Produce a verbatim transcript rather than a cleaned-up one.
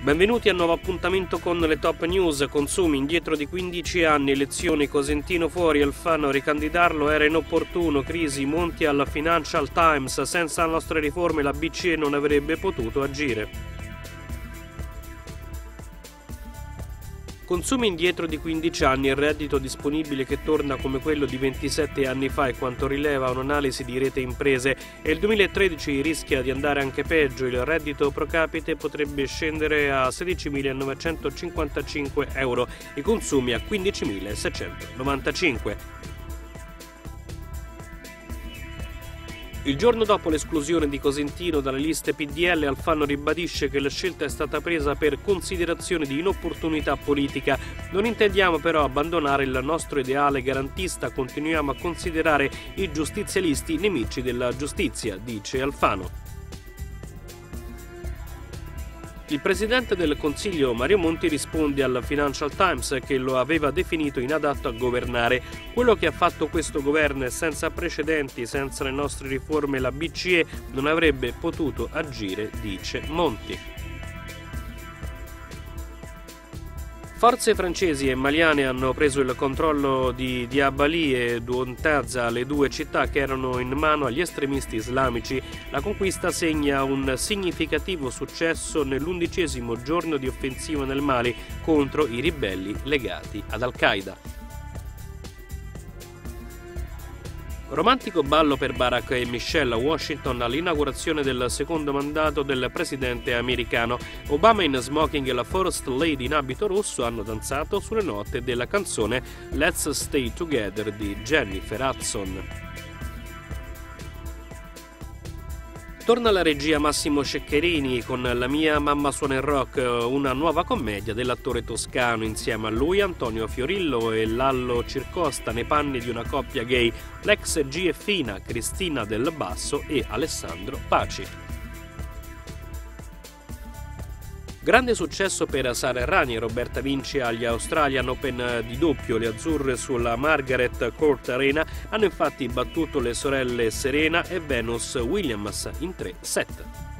Benvenuti al nuovo appuntamento con le top news. Consumi indietro di quindici anni, elezioni Cosentino fuori, Alfano ricandidarlo era inopportuno, crisi Monti alla Financial Times, senza le nostre riforme la B C E non avrebbe potuto agire. Consumi indietro di quindici anni, il reddito disponibile che torna come quello di ventisette anni fa è quanto rileva un'analisi di Rete Imprese e il duemilatredici rischia di andare anche peggio, il reddito pro capite potrebbe scendere a sedicimilanovecentocinquantacinque euro, i consumi a quindicimilaseicentonovantacinque. Il giorno dopo l'esclusione di Cosentino dalle liste P D L, Alfano ribadisce che la scelta è stata presa per considerazioni di inopportunità politica. Non intendiamo però abbandonare il nostro ideale garantista, continuiamo a considerare i giustizialisti nemici della giustizia, dice Alfano. Il presidente del Consiglio Mario Monti risponde al Financial Times che lo aveva definito inadatto a governare. Quello che ha fatto questo governo è senza precedenti, senza le nostre riforme la B C E non avrebbe potuto agire, dice Monti. Forze francesi e maliane hanno preso il controllo di Diabali e Douentza, le due città che erano in mano agli estremisti islamici. La conquista segna un significativo successo nell'undicesimo giorno di offensiva nel Mali contro i ribelli legati ad Al-Qaeda. Romantico ballo per Barack e Michelle a Washington all'inaugurazione del secondo mandato del presidente americano. Obama in smoking e la First Lady in abito rosso hanno danzato sulle note della canzone Let's Stay Together di Jennifer Hudson. Torna alla regia Massimo Ceccherini con La mia mamma suona il rock, una nuova commedia dell'attore toscano. Insieme a lui Antonio Fiorillo e Lallo Circosta nei panni di una coppia gay, l'ex G e Fina, Cristina Del Basso e Alessandro Paci. Grande successo per Sara Errani e Roberta Vinci agli Australian Open di doppio. Le azzurre sulla Margaret Court Arena hanno infatti battuto le sorelle Serena e Venus Williams in tre set.